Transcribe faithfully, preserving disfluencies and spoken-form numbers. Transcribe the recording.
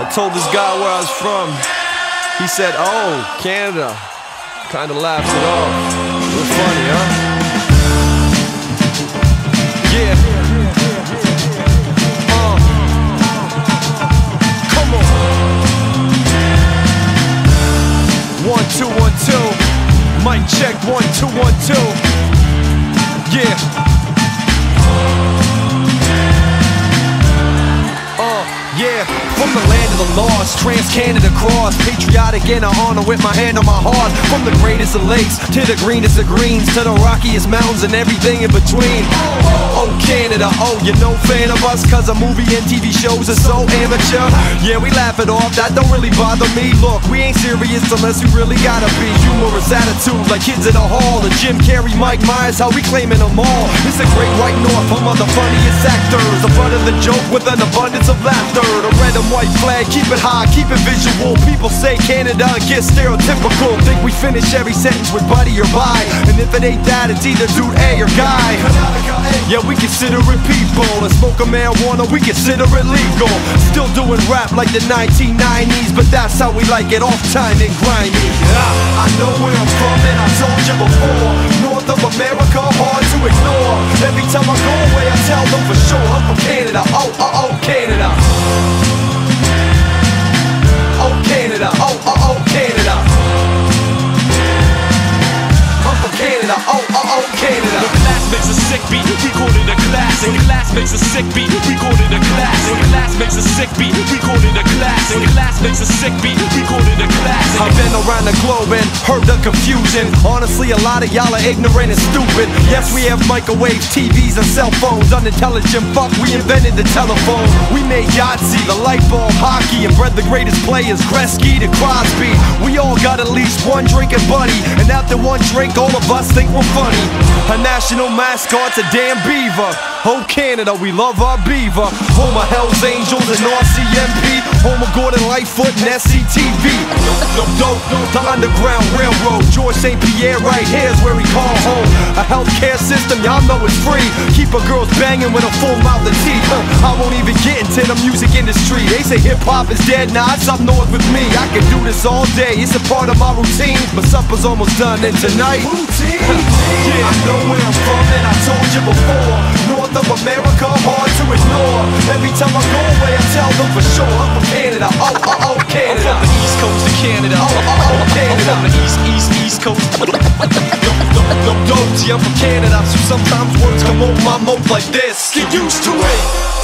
I told this guy where I was from. He said, oh, Canada. Kinda laughed it off. Real funny, huh? Yeah. Uh. Come on. One, two, one, two. Mic check, one, two, one, two. Yeah. Uh, yeah. From the land of the lost, trans-Canada cross, patriotic and a honor with my hand on my heart. From the greatest of lakes to the greenest of greens, to the rockiest mountains and everything in between. Oh Canada, oh you no fan of us, cause a movie and T V shows are so amateur. Yeah, we laugh it off, that don't really bother me. Look, we ain't serious unless we really gotta be. Humorous attitude like kids at a hall, the Jim Carrey, Mike Myers, how we claiming them all. It's a great white north, home of the funniest actors, the butt of the joke with an abundance of laughter. The red and white flag, keep it high, keep it visual. People say Canada and get stereotypical. Think we finish every sentence with buddy or bye, and if it ain't that, it's either dude A or guy. Yeah, we consider it people, and smoking marijuana, we consider it legal. Still doing rap like the nineteen nineties, but that's how we like it, off time and grimy. I know where I'm from and I told you before, North of America, hard to ignore. Every time I go away I tell them for sure, I'm from Canada, oh, oh, oh, Canada. Oh, Canada, oh, oh, oh, Canada. I'm from Canada, oh, oh, oh, Canada. The class makes a sick beat, we call it a classic. The class makes a sick beat, we call it a classic. The class makes a sick beat, we call it a classic. The class makes a sick beat, we call it a classic. I've been around the globe and heard the confusion. Honestly, a lot of y'all are ignorant and stupid. Yes, we have microwaves, T Vs, and cell phones. Unintelligent fuck, we invented the telephone. We made Yahtzee, the light bulb, hockey, and bred the greatest players, Gretzky to Crosby. We all got at least one drinking buddy, and after one drink, all of us think we're funny. Our national mascot's a damn beaver. Oh Canada, we love our beaver. Home of Hells Angels and R C M P, home of Gordon Lightfoot and S C T V. No dope, the Underground Railroad, George Saint Pierre right here's where we call home. A healthcare system, y'all know it's free. Keep a girls banging with a full mouth of teeth. I won't even get into the music industry. They say hip hop is dead, nah, it's up north with me. I can do this all day, it's a part of my routine. But supper's almost done and tonight routine. Yeah, I know where I'm from and I told you before, North of America, hard to ignore. Every time I go away I tell them for sure, I'm from Canada, oh, oh, oh, Canada. I'm from the East Coast of Canada, oh, oh, oh, Canada. I'm from the East, East, East Coast. No, no, no, see I'm from Canada, so sometimes words come over my mouth like this. Get used to it.